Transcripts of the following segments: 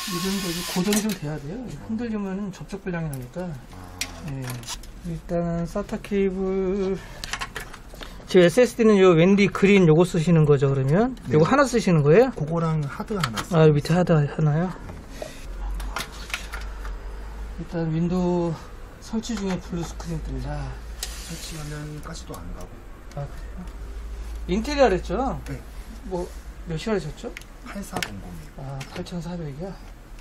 이 정도 고정이 좀 돼야 돼요. 흔들리면은 접촉 불량이 나니까. 예. 일단은 사타 케이블. 제 SSD는 요 웬디 그린 요거 쓰시는 거죠, 그러면? 네. 요거 하나 쓰시는 거예요? 그거랑 하드 하나 쓰고. 아, 밑에 하드 하나요? 일단 윈도우 설치 중에 블루 스크린 뜹니다. 설치하면까지도 안 가고. 아, 그래요? 인텔이라 그랬죠? 네. 뭐, 몇 시간 하셨죠? 8400이요. 아, 8400이야?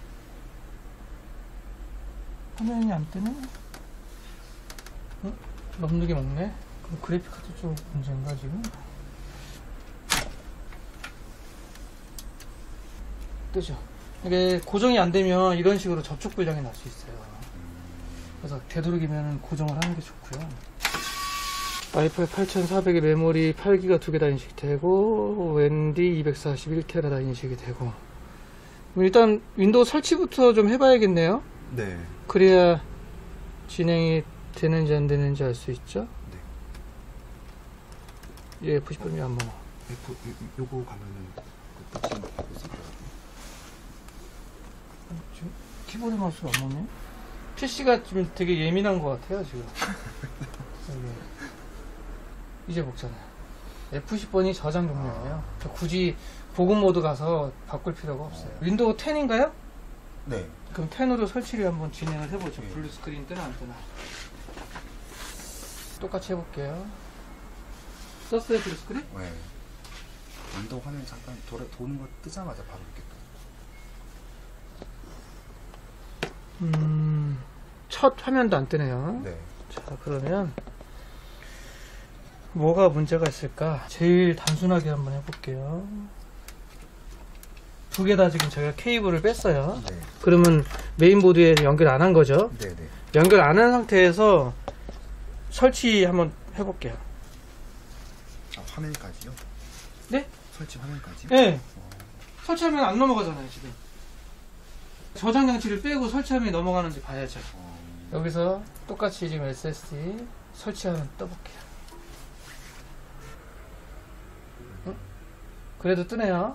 화면이 안 뜨네? 어? 넘누게 먹네? 그럼 그래픽카드 쪽 문제인가, 지금? 뜨죠? 이게 고정이 안 되면 이런 식으로 접촉 불량이 날 수 있어요. 그래서 되도록이면 고정을 하는 게 좋고요. 와이파이 8400의 메모리 8기가 2개 다 인식이 되고, 웬디 241테라 다 인식이 되고. 일단 윈도우 설치부터 좀 해봐야겠네요. 네. 그래야 진행이 되는지 안 되는지 알 수 있죠. 네. 예, F10번이 안 먹어. 요거 가면은 그때 지금 하고 있을 거예요. 지금 키보드 마우스가 안 먹네. PC가 지금 되게 예민한 것 같아요, 지금. 이제 먹잖아요. F10번이 저장 종료예요. 굳이 보급 모드 가서 바꿀 필요가 없어요. 윈도우 10인가요? 네. 그럼 10으로 설치를 한번 진행을 해보죠. 네. 블루 스크린 뜨나 안 뜨나. 똑같이 해볼게요. 썼어요, 블루 스크린? 네. 윈도우 화면 잠깐 도는 거 뜨자마자 바로 이렇게 첫 화면도 안 뜨네요. 네. 자, 그러면 뭐가 문제가 있을까? 제일 단순하게 한번 해볼게요. 두 개 다 지금 제가 케이블을 뺐어요. 네. 그러면 메인보드에 연결 안 한 거죠? 네, 네. 연결 안 한 상태에서 설치 한번 해볼게요. 아, 화면까지요? 네? 설치 화면까지요? 네. 설치하면 안 넘어가잖아요, 지금. 저장 장치를 빼고 설치하면 넘어가는지 봐야죠. 여기서 똑같이 지금 SSD 설치하면 떠볼게요. 그래도 뜨네요.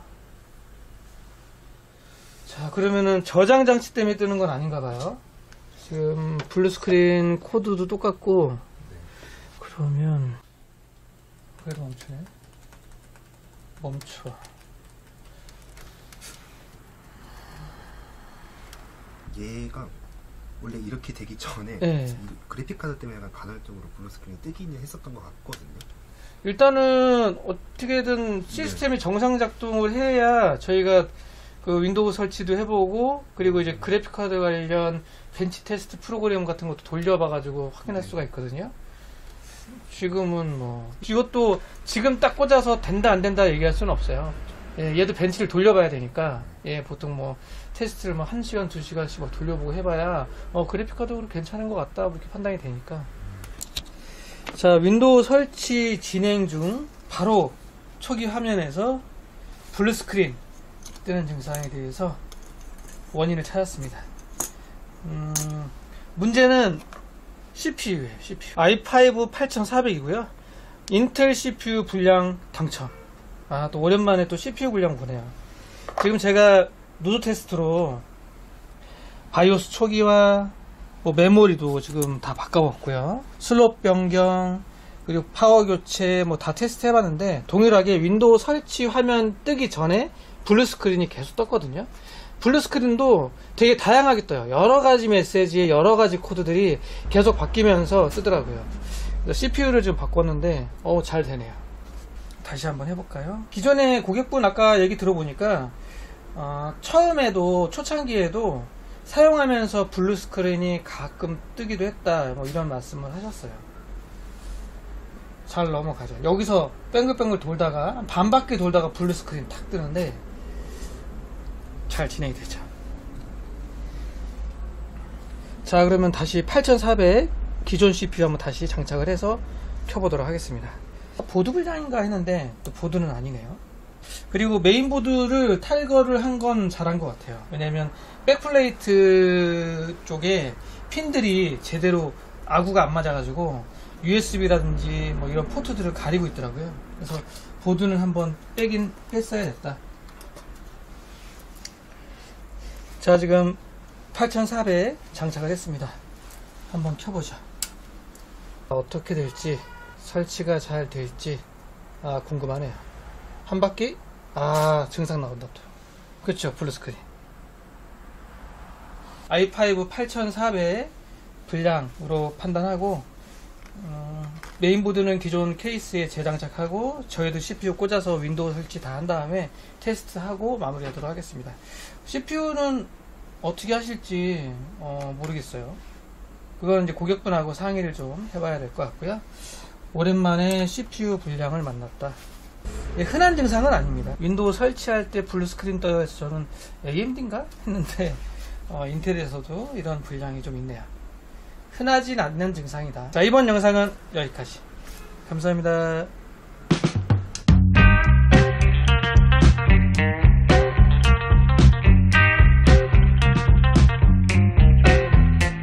자, 그러면은 저장 장치 때문에 뜨는 건 아닌가 봐요. 지금 블루 스크린 코드도 똑같고. 네. 그러면 그래도 멈추네. 멈춰. 얘가 원래 이렇게 되기 전에 네. 그래픽카드 때문에 약간 간헐적으로 블루 스크린이 뜨긴 했었던 것 같거든요. 일단은 어떻게든 시스템이 정상 작동을 해야 저희가 그 윈도우 설치도 해보고, 그리고 이제 그래픽카드 관련 벤치 테스트 프로그램 같은 것도 돌려봐가지고 확인할 수가 있거든요. 지금은 뭐 이것도 지금 딱 꽂아서 된다 안 된다 얘기할 수는 없어요. 예, 얘도 벤치를 돌려봐야 되니까. 예, 보통 뭐 테스트를 뭐 1시간 2시간씩 막 돌려보고 해봐야 그래픽카드로 괜찮은 것 같다 이렇게 판단이 되니까. 자, 윈도우 설치 진행 중 바로 초기 화면에서 블루 스크린 뜨는 증상에 대해서 원인을 찾았습니다. 문제는 CPU예요. CPU. i5 8400이고요. 인텔 CPU 불량 당첨. 아, 또 오랜만에 또 CPU 불량 보네요. 지금 제가 노드 테스트로 바이오스 초기화, 뭐 메모리도 지금 다 바꿔봤고요. 슬롯 변경, 그리고 파워 교체 뭐 다 테스트 해봤는데 동일하게 윈도우 설치 화면 뜨기 전에 블루 스크린이 계속 떴거든요. 블루 스크린도 되게 다양하게 떠요. 여러가지 메시지에 여러가지 코드들이 계속 바뀌면서 뜨더라고요. CPU를 좀 바꿨는데 잘 되네요. 다시 한번 해볼까요? 기존에 고객분 아까 얘기 들어보니까 처음에도 초창기에도 사용하면서 블루 스크린이 가끔 뜨기도 했다 뭐 이런 말씀을 하셨어요. 잘 넘어가죠. 여기서 뱅글뱅글 돌다가 반 바퀴 돌다가 블루 스크린 탁 뜨는데 잘 진행이 되죠. 자, 그러면 다시 8400 기존 CPU 한번 다시 장착을 해서 켜보도록 하겠습니다. 보드 불량인가 했는데 또 보드는 아니네요. 그리고 메인보드를 탈거를 한 건 잘한 것 같아요. 왜냐면 백플레이트 쪽에 핀들이 제대로 아구가 안 맞아가지고 USB라든지 뭐 이런 포트들을 가리고 있더라고요. 그래서 보드는 한번 빼긴 뺐어야 됐다. 자, 지금 8400 장착을 했습니다. 한번 켜보죠. 어떻게 될지, 설치가 잘 될지 궁금하네요. 한 바퀴 증상 나온다 또. 그렇죠, 블루스크린. i5 8400 분량으로 판단하고, 메인보드는 기존 케이스에 재장착하고 저희도 CPU 꽂아서 윈도우 설치 다 한 다음에 테스트하고 마무리하도록 하겠습니다. CPU는 어떻게 하실지 모르겠어요. 그건 이제 고객분하고 상의를 좀 해봐야 될 것 같고요. 오랜만에 CPU 불량을 만났다. 흔한 증상은 아닙니다. 윈도우 설치할 때 블루스크린 떠요 해서 저는 AMD인가 했는데 인텔에서도 이런 불량이 좀 있네요. 흔하진 않는 증상이다. 자, 이번 영상은 여기까지. 감사합니다.